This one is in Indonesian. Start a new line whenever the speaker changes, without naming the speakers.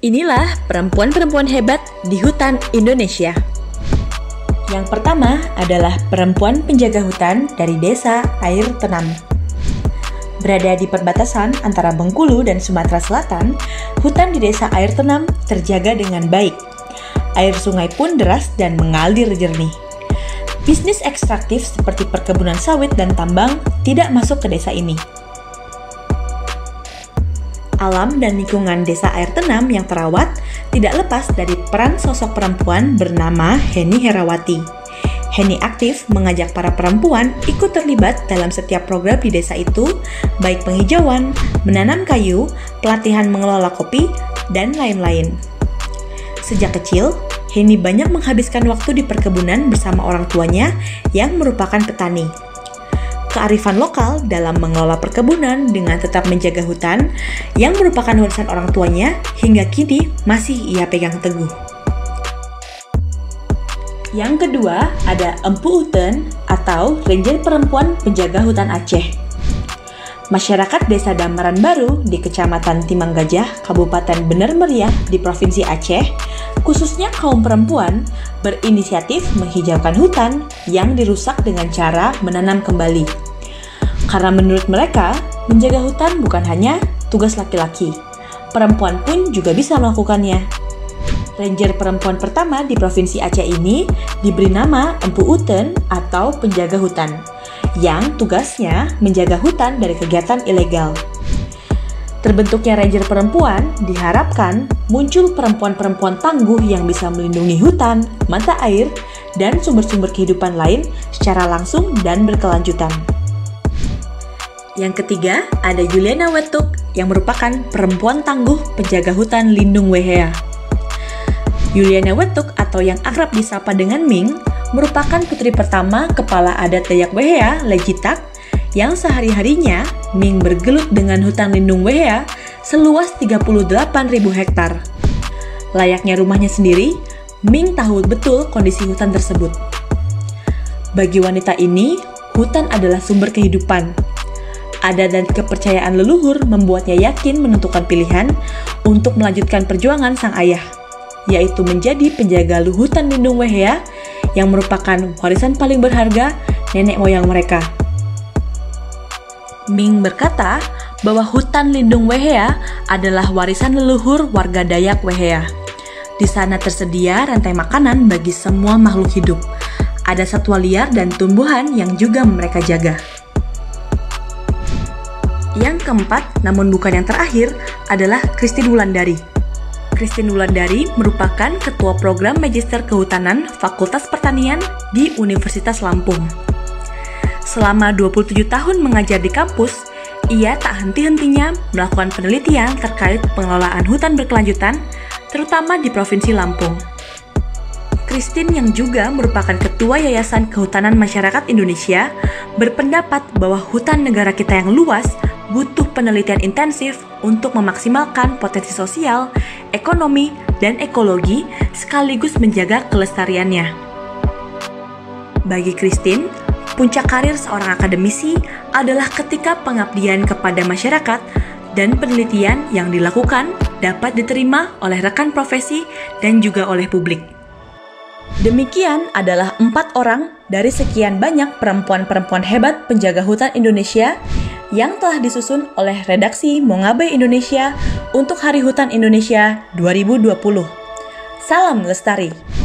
Inilah perempuan-perempuan hebat di hutan Indonesia. Yang pertama adalah perempuan penjaga hutan dari desa Air Tenam. Berada di perbatasan antara Bengkulu dan Sumatera Selatan, hutan di desa Air Tenam terjaga dengan baik. Air sungai pun deras dan mengalir jernih. Bisnis ekstraktif seperti perkebunan sawit dan tambang tidak masuk ke desa ini. Alam dan lingkungan desa Air Tenam yang terawat tidak lepas dari peran sosok perempuan bernama Heni Herawati. Heni aktif mengajak para perempuan ikut terlibat dalam setiap program di desa itu, baik penghijauan, menanam kayu, pelatihan mengelola kopi, dan lain-lain. Sejak kecil, Heni banyak menghabiskan waktu di perkebunan bersama orang tuanya yang merupakan petani. Kearifan lokal dalam mengelola perkebunan dengan tetap menjaga hutan yang merupakan warisan orang tuanya hingga kini masih ia pegang teguh. Yang kedua ada Empu Uten atau Ranger Perempuan Penjaga Hutan Aceh. Masyarakat Desa Damaran Baru di Kecamatan Timang Gajah, Kabupaten Bener Meriah di Provinsi Aceh, khususnya kaum perempuan, berinisiatif menghijaukan hutan yang dirusak dengan cara menanam kembali. Karena menurut mereka, menjaga hutan bukan hanya tugas laki-laki, perempuan pun juga bisa melakukannya. Ranger perempuan pertama di Provinsi Aceh ini diberi nama Empu Uten atau penjaga hutan, yang tugasnya menjaga hutan dari kegiatan ilegal. Terbentuknya Ranger perempuan diharapkan muncul perempuan-perempuan tangguh yang bisa melindungi hutan, mata air, dan sumber-sumber kehidupan lain secara langsung dan berkelanjutan. Yang ketiga ada Juliana Wetuk yang merupakan perempuan tangguh penjaga hutan lindung Wehea. Juliana Wetuk atau yang akrab disapa dengan Ming merupakan putri pertama kepala adat Dayak Wehea, Lejitak, yang sehari-harinya Ming bergelut dengan hutan lindung Wehea seluas 38.000 hektar. Layaknya rumahnya sendiri, Ming tahu betul kondisi hutan tersebut. Bagi wanita ini, hutan adalah sumber kehidupan. Adat dan kepercayaan leluhur membuatnya yakin menentukan pilihan untuk melanjutkan perjuangan sang ayah, yaitu menjadi penjaga hutan lindung Wehea yang merupakan warisan paling berharga nenek moyang mereka. Ming berkata bahwa hutan lindung Wehea adalah warisan leluhur warga Dayak Wehea. Di sana tersedia rantai makanan bagi semua makhluk hidup. Ada satwa liar dan tumbuhan yang juga mereka jaga. Yang keempat, namun bukan yang terakhir, adalah Christine Wulandari. Christine Wulandari merupakan Ketua Program Magister Kehutanan Fakultas Pertanian di Universitas Lampung. Selama 27 tahun mengajar di kampus, ia tak henti-hentinya melakukan penelitian terkait pengelolaan hutan berkelanjutan, terutama di Provinsi Lampung. Christine yang juga merupakan Ketua Yayasan Kehutanan Masyarakat Indonesia berpendapat bahwa hutan negara kita yang luas butuh penelitian intensif untuk memaksimalkan potensi sosial, ekonomi, dan ekologi sekaligus menjaga kelestariannya. Bagi Christine, puncak karir seorang akademisi adalah ketika pengabdian kepada masyarakat dan penelitian yang dilakukan dapat diterima oleh rekan profesi dan juga oleh publik. Demikian adalah 4 orang dari sekian banyak perempuan-perempuan hebat penjaga hutan Indonesia yang telah disusun oleh redaksi Mongabe Indonesia untuk Hari Hutan Indonesia 2020. Salam Lestari!